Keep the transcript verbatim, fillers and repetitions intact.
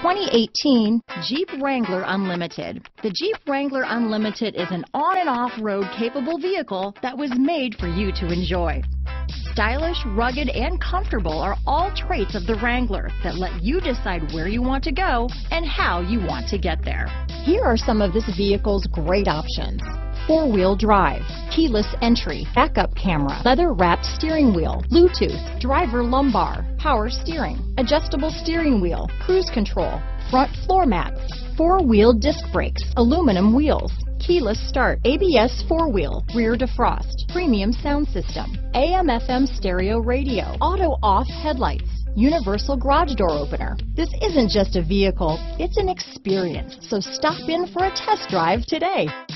twenty eighteen Jeep Wrangler Unlimited. The Jeep Wrangler Unlimited is an on and off-road capable vehicle that was made for you to enjoy. Stylish, rugged, and comfortable are all traits of the Wrangler that let you decide where you want to go and how you want to get there. Here are some of this vehicle's great options: four-wheel drive, keyless entry, backup camera, leather-wrapped steering wheel, Bluetooth, driver lumbar, power steering, adjustable steering wheel, cruise control, front floor mats, four-wheel disc brakes, aluminum wheels, keyless start, A B S four-wheel, rear defrost, premium sound system, A M F M stereo radio, auto-off headlights, universal garage door opener. This isn't just a vehicle, it's an experience. So stop in for a test drive today.